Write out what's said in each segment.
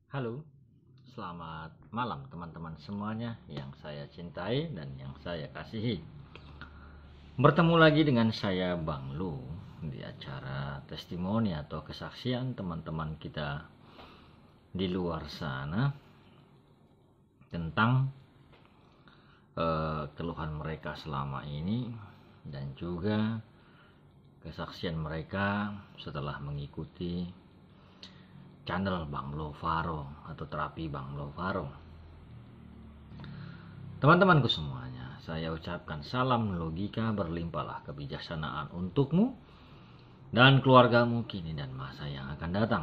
Halo, selamat malam teman-teman semuanya yang saya cintai dan yang saya kasihi. Bertemu lagi dengan saya Bang Lu di acara testimoni atau kesaksian teman-teman kita di luar sana tentang keluhan mereka selama ini dan juga kesaksian mereka setelah mengikuti channel Bang Lovaro atau terapi Bang Lovaro. Teman-temanku semuanya, saya ucapkan salam logika berlimpahlah kebijaksanaan untukmu dan keluargamu kini dan masa yang akan datang.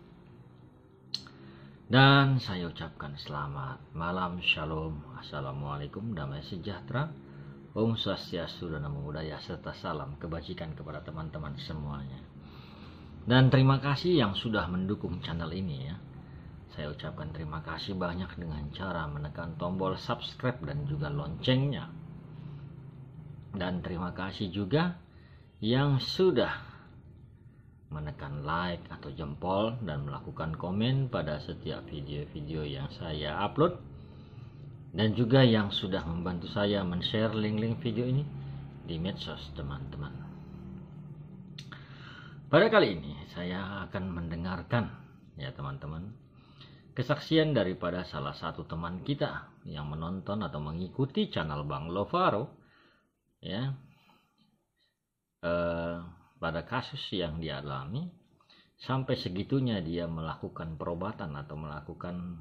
Dan saya ucapkan selamat malam, shalom, assalamualaikum, damai sejahtera, Om Swastiastu, Namo Buddhaya, serta salam kebajikan kepada teman-teman semuanya. Dan terima kasih yang sudah mendukung channel ini ya. Saya ucapkan terima kasih banyak dengan cara menekan tombol subscribe dan juga loncengnya. Dan terima kasih juga yang sudah menekan like atau jempol dan melakukan komen pada setiap video-video yang saya upload. Dan juga yang sudah membantu saya men-share link-link video ini di medsos teman-teman. Pada kali ini saya akan mendengarkan ya teman-teman kesaksian daripada salah satu teman kita yang menonton atau mengikuti channel Bang Lovaro ya pada kasus yang dia alami sampai segitunya dia melakukan perobatan atau melakukan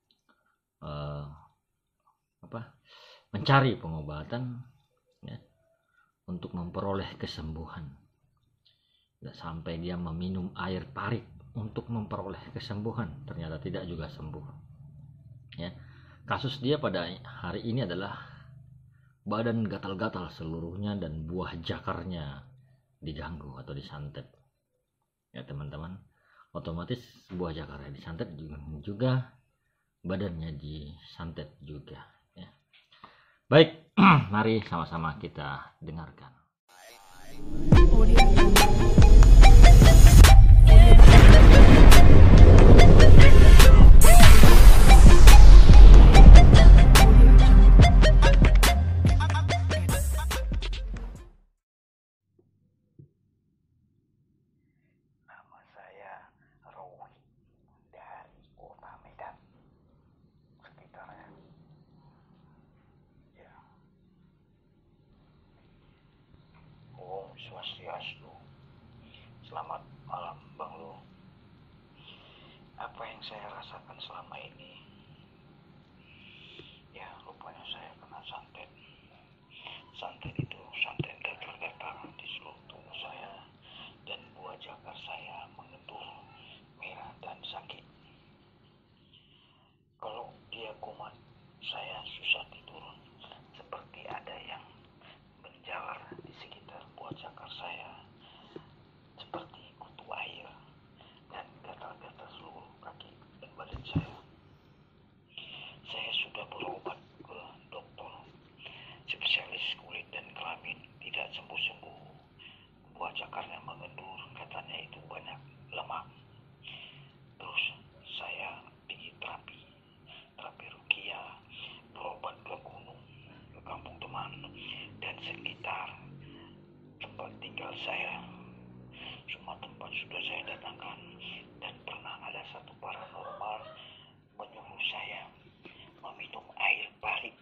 mencari pengobatan ya, untuk memperoleh kesembuhan. Sampai dia meminum air parit untuk memperoleh kesembuhan, ternyata tidak juga sembuh ya. Kasus dia pada hari ini adalah badan gatal-gatal seluruhnya dan buah jakarnya diganggu atau disantet ya teman-teman. Otomatis buah jakarnya disantet juga badannya disantet juga ya. Baik, mari sama-sama kita dengarkan. Nama saya Rowi dari kota Medan sekitarnya. Ya. Om Swastiastu. Selamat malam Bang Lu. Apa yang saya rasakan selama ini? Ya, rupanya saya kena santet. Santet itu santet gatal-gatal di seluruh tubuh saya dan buah jakar saya mengendur, merah dan sakit. Kalau dia kumat, saya susah tidur, seperti ada yang menjalar di sekitar buah jakar saya, seperti kutu air, dan gatal-gatal seluruh kaki dan badan saya. Saya sudah berobat ke dokter spesialis kulit dan kelamin, tidak sembuh-sembuh. Buah jakarnya mengendur, katanya itu banyak lemak. Terus saya pergi terapi ruqyah, berobat ke gunung, ke kampung teman dan sekitar tempat tinggal saya. Semua tempat sudah saya datangkan dan pernah ada satu paranormal menyuruh saya meminum air parit.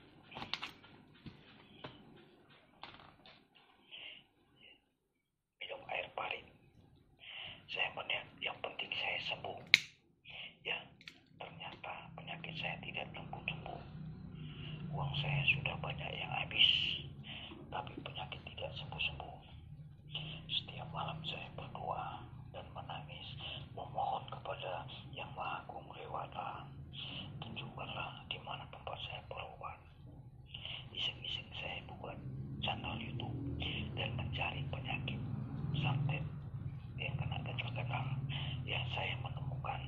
Minum air parit. Saya melihat yang penting saya sembuh. Ya, ternyata penyakit saya tidak sembuh-sembuh. Uang saya sudah banyak yang habis, tapi penyakit tidak sembuh-sembuh. Setiap malam saya berdoa dan menangis, memohon kepada Yang Maha Agung Rewata, tunjukkanlah di mana tempat saya berobat. Iseng-iseng saya buat channel YouTube dan mencari penyakit santet yang kena gatal-gatal. Ya, saya menemukan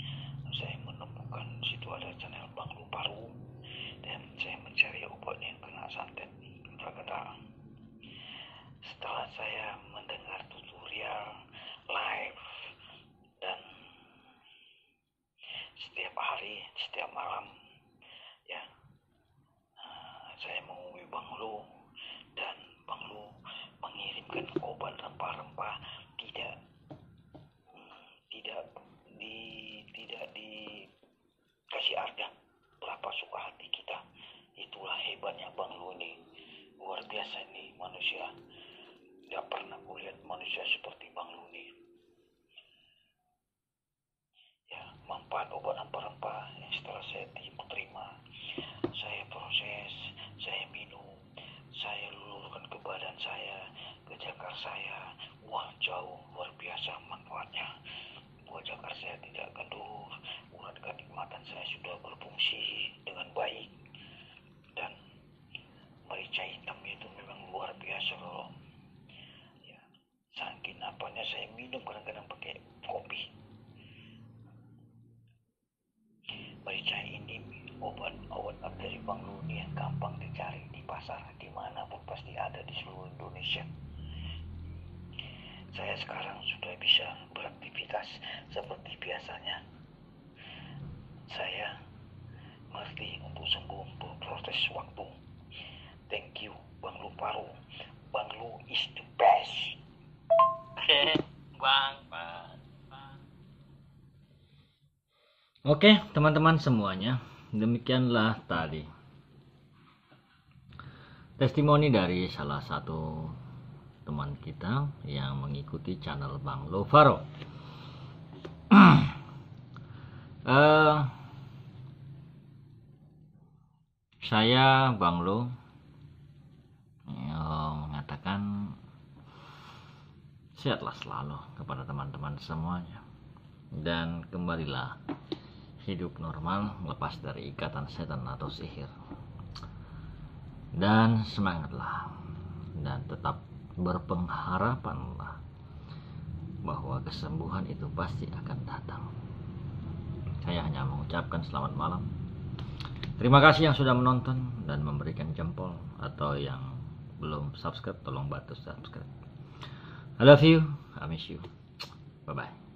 situ ada channel Bang Lovaro dan saya mencari obat yang kena setiap hari, setiap malam, ya. Saya menghubungi Bang Lu, dan Bang Lu mengirimkan obat rempah-rempah tidak dikasih harga, berapa suka hati kita. Itulah hebatnya Bang Lu ini, luar biasa nih manusia. Tidak pernah kulihat manusia seperti Bang Lu ini. Ya, manfaat obat rempah-rempah yang setelah saya terima, saya proses, saya minum, saya lulurkan ke badan saya, ke jakar saya. Wah, jauh luar biasa manfaatnya. Buat jakar saya tidak kendur, urat kenikmatan saya sudah berfungsi dengan baik. Dan merica hitam itu memang luar biasa loh. Ya, saking apanya saya minum kadang-kadang pakai kopi. Merica ini obat dari Bang Lu ini yang gampang dicari di pasar, dimanapun pasti ada di seluruh Indonesia. Saya sekarang sudah bisa beraktivitas seperti biasanya. Saya mengerti untuk sembuh berproses waktu. Thank you Bang Lu Paru. Bang Lu is the best. Bang. Oke, teman-teman semuanya, demikianlah tadi testimoni dari salah satu teman kita yang mengikuti channel Bang Lu Faro. Saya Bang Lu mengatakan sehatlah selalu kepada teman-teman semuanya, dan kembalilah hidup normal lepas dari ikatan setan atau sihir. Dan semangatlah dan tetap berpengharapanlah bahwa kesembuhan itu pasti akan datang. Saya hanya mengucapkan selamat malam. Terima kasih yang sudah menonton dan memberikan jempol, atau yang belum subscribe tolong bantu subscribe. I love you, I miss you. Bye bye.